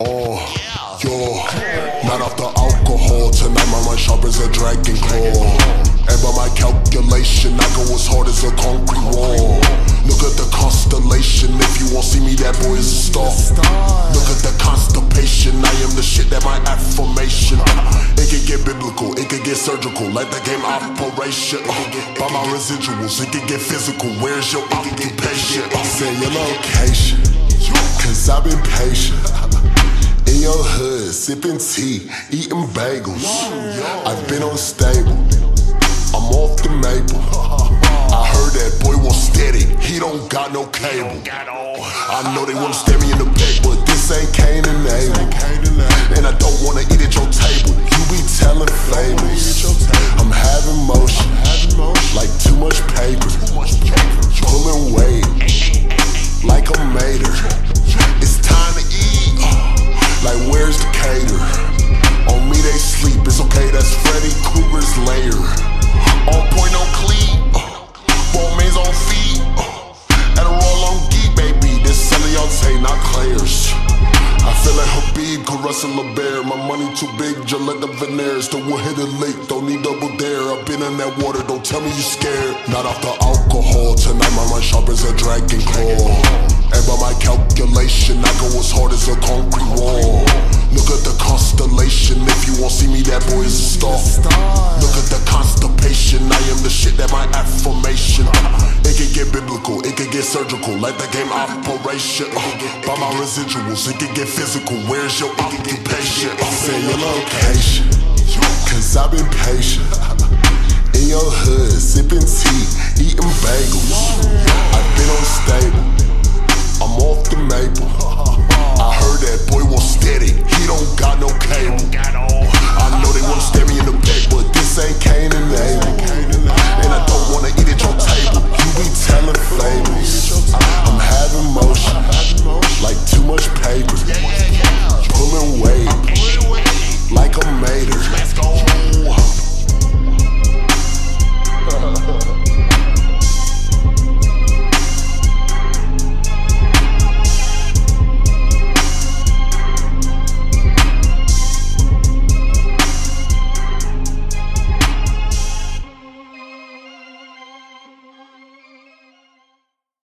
Oh, yo, not off the alcohol. Tonight my mind sharp as a dragon claw. And by my calculation, I go as hard as a concrete wall. Look at the constellation. If you won't see me, that boy is a star. Look at the constipation. I am the shit, that my affirmation. It could get biblical, it could get surgical, like the game Operation. By my residuals, it could get physical. Where's your occupation? Say your location, cause I've been patient. In your hood, sipping tea, eating bagels. I've been unstable, I'm off the maple. I heard that boy won't steady, he don't got no cable. I know they wanna stare me in the back, but this ain't Cain and Abel. And I don't wanna eat at your table, you be telling fables. I'm having motion, like too much paper. Pulling weight, like a mater. It's time to eat, like where's the cater? On me they sleep, it's okay, that's Freddy Krueger's lair. On point, on cleat, ball mains on feet. At a roll on geek, baby, this Celiante, not Claire's. I feel like Habib could wrestle a bear. My money too big, just let the veneers. The wood hit a lake, don't need double dare. I've been in that water, don't tell me you scared. Not off the alcohol, tonight my mind sharp as a dragon claw. And by my calculation, I go as hard as a concrete wall. Look at the constellation, if you won't see me, that boy is a star. Look at the constipation, I am the shit, that my affirmation. It could get biblical, it could get surgical, like the game Operation. By my residuals, it could get physical. Where's your occupation? Say your location, cause I've been patient. In your hood, sipping tea, eating bagels. I've been unstable, I'm off the maple.